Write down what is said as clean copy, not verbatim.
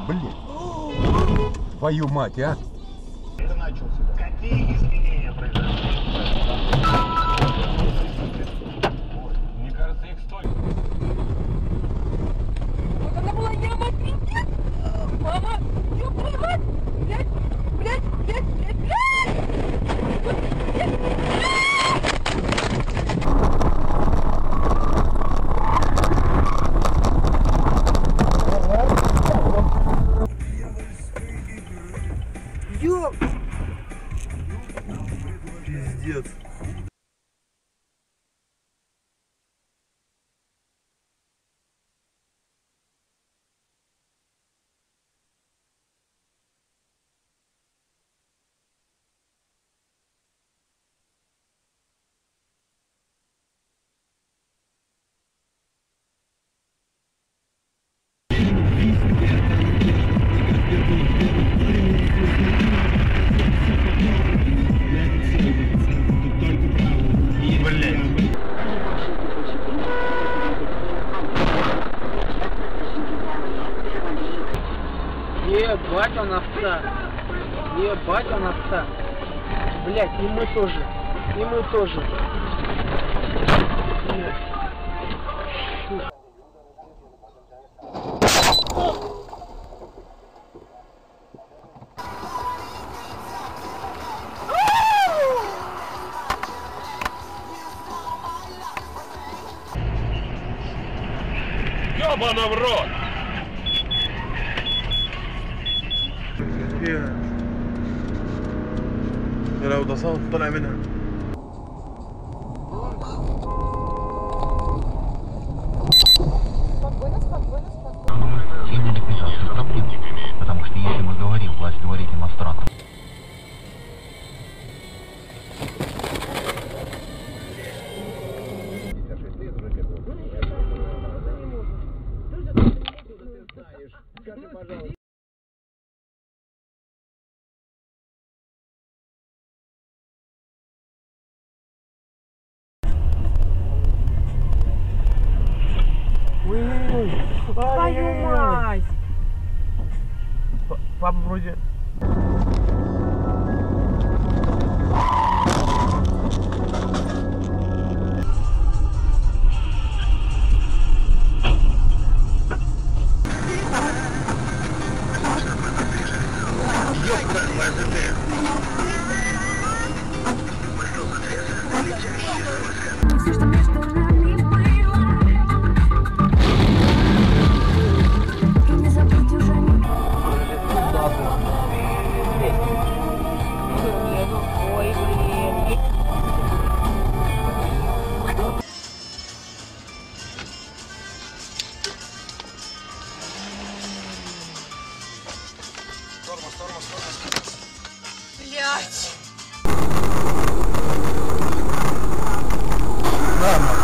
Блин. Твою мать, а? Это начался. Какие изменения произошли? Мне кажется, их столько. Вот она была яма, пиздец! Мама, ёб твою мать! Блядь, блядь, блядь, блядь, блядь! Ёб! Пиздец. Ебать он овца. Ебать он овца. Блять, и мы тоже. И мы тоже. Ёбана в рот! فيها لو تصاف طلع منها. Им будет мешаться с проблемами, потому что если мы говорим власть говорить демонстрантам. Твою мать! Папа вроде... Все, что между нами было, и не забыть уже не... Ой, блин. Блять! Да,